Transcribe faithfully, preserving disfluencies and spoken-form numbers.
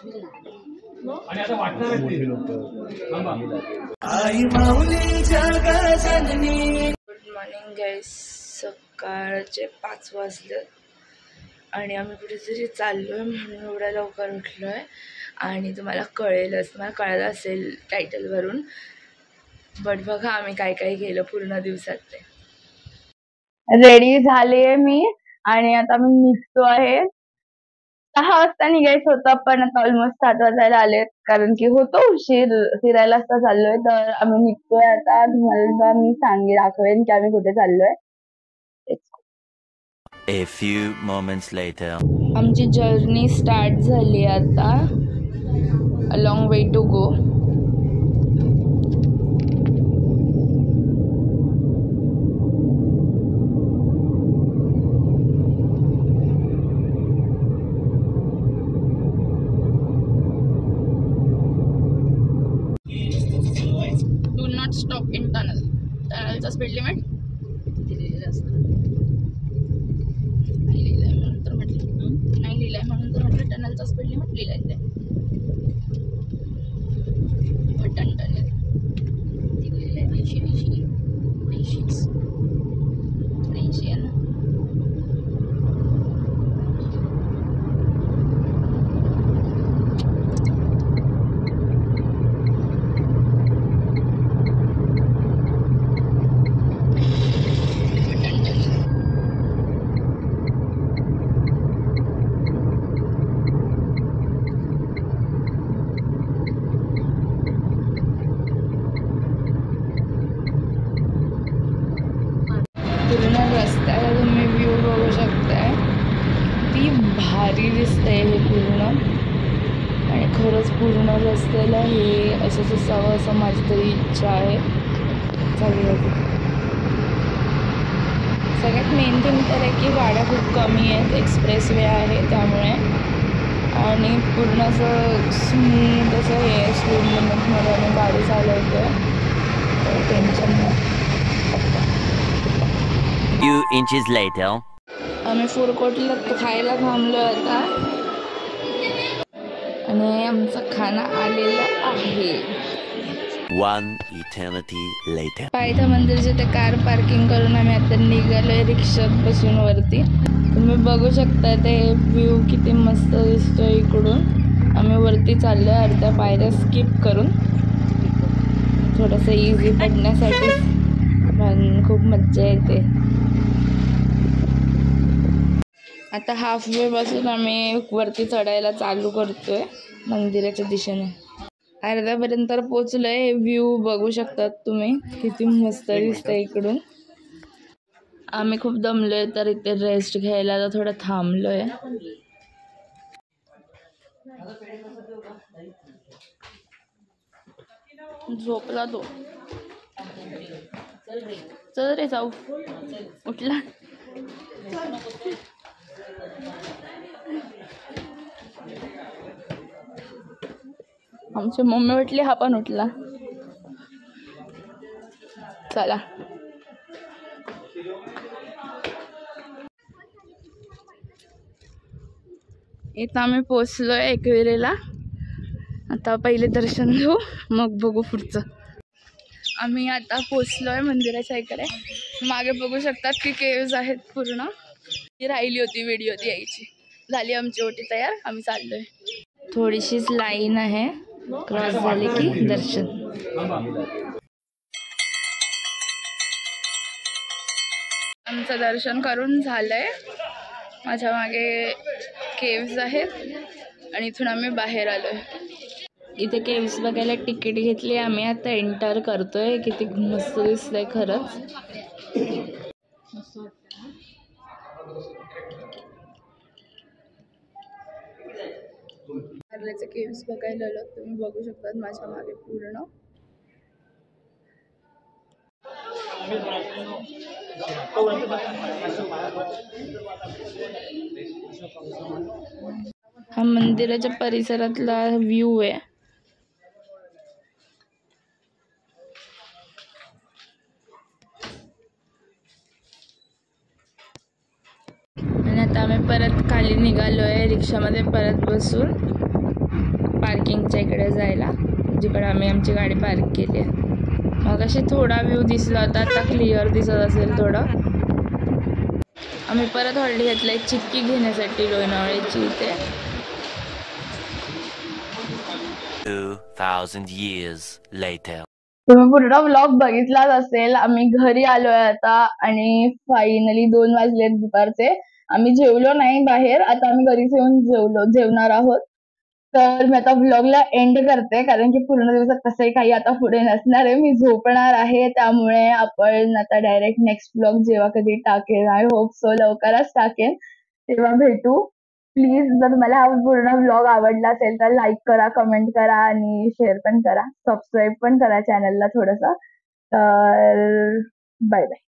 आणि आता वाटणार गुड मॉर्निंग गाईस, सकाळचे पाच वाजले आणि आम्ही कुठेतरी चाललोय म्हणून एवढ्या लवकर उठलोय. आणि तुम्हाला कळेलच, तुम्हाला कळलं असेल टायटलवरून, बट बघा आम्ही काय काय केलं पूर्ण दिवसात ते. रेडी झाले मी आणि आता मी निघतो आहे. सहा वाजता निघायचं होतं पण आता ऑलमोस्ट सात वाजायला आले, कारण की होतो उशीर, फिरायला असता चाललोय. तर आम्ही निघतोय आता. तुम्हाला मी सांगे दाखवेन की आम्ही कुठे चाललोय. A few moments later. आमची जर्नी स्टार्ट झाली आता. A long way to go. Do not stop in tunnel. टनलचा स्पीड लिमिट दिलेलं असतं. नाही लिहिलंय म्हणून तर म्हटलं नाही लिहिलंय म्हणून तर म्हटलं टनलचा स्पीड लिमिट लिहिलंय ते. बटन टनल दिलेलं आहे ऐंशी ऐंशी ऐंशीच ऐंशी आहे ना. पूर्ण रस्त्याला तुम्ही व्ह्यू बघू शकताय. किती भारी दिसतंय हे पूर्ण. आणि खरंच पूर्ण रस्त्याला हे असंच असावं असं माझी तरी इच्छा आहे. चालेल. सगळ्यात मेन थिंग तर आहे की गाड्या खूप कमी आहेत, एक्सप्रेस वे आहे त्यामुळे. आणि पूर्ण असं स्मूथ असं हे स्पीड लिमिटमध्ये आम्ही गाडी चालवतो आहे, टेन्शन नाही. Few inches later. आम्ही फूड कोर्टला खायला थांबलो आता आणि आमचं खाना आलेलं आहे. One eternity later. पायथा मंदिरचे ते कार पार्किंग करून आम्ही आता निघालोय रिक्षात बसून वरती. तुम्ही बघू शकता ते व्ह्यू किती मस्त दिसतोय इकडून. आम्ही वरती चाललोय अर्ध्या पायऱ्या स्किप करून, थोडंसं इझी पडण्यासाठी. पण खूप मज्जा येते. आता हाफ वे बसून आम्ही वरती चढायला चालू करतोय मंदिराच्या दिशेने. अर्ध्यापर्यंत पोचलोय. व्ह्यू बघू शकतात तुम्ही किती मस्त दिसतंय इकडून. आम्ही खूप दमलोय तर इथे रेस्ट घ्यायला आता थोडं थांबलोय. झोपला तो. चल रे जाऊ. उठला. आमची मम्मी उठली, हा पण उठला. चला. इथं आम्ही पोचलोय एकविरेला. आता पहिले दर्शन घेऊ, मग बघू पुढचं. आम्ही आता पोचलोय मंदिराच्या इकडे. मागे बघू शकतात की केव्ज आहेत पूर्ण. ती राहिली होती व्हिडिओ यायची. झाली आमची ओटी तयार, आम्ही चाललोय. थोडीशीच लाईन आहे, क्रॉस झाली की दर्शन. आमचं दर्शन करून झालंय. माझ्या मागे केव्ज आहेत आणि इथून आम्ही बाहेर आलोय. इथे केव्स बघायला तिकीट घेतली आम्ही. आता एंटर करतोय. किती मस्त दिसतंय खरंच. कारल्याचे केव्स बघायला आलो. तुम्ही बघू शकता माझ्या मागे पूर्ण. हा मंदिराच्या परिसरातला व्ह्यू आहे. आणि आता आम्ही परत खाली निघालोय रिक्षामध्ये परत बसून. पार्किंगच्या इकडे जायला, जिकडे आम्ही आमची गाडी पार्क केली आहे. मग अशी थोडा व्ह्यू दिसला होता, आता क्लिअर दिसत असेल थोडं. आम्ही परत हॉल्ट घेतलं एक चिक्की घेण्यासाठी लोणावळ्याची इथे. Two thousand years later. तुम्ही पूर्ण व्लॉग बघितलाच असेल. आम्ही घरी आलोय आता आणि फायनली दोन वाजलेत दुपारचे. आम्ही जेवलो नाही बाहेर, आता आम्ही घरीच येऊन जेवलो जेवणार आहोत. तर मी आता व्लॉगला एंड करते, कारण की पूर्ण दिवसात तसंही काही आता पुढे नसणार आहे. मी झोपणार आहे, त्यामुळे आपण आता डायरेक्ट नेक्स्ट व्लॉग जेव्हा कधी टाकेन, आय होप सो लवकरच टाकेन, तेव्हा भेटू. प्लीज जर तुम्हाला हा पूर्ण व्लॉग आवडला असेल तर लाईक करा, कमेंट करा आणि शेअर पण करा. सबस्क्राईब पण करा चॅनलला थोडंसं. तर बाय बाय.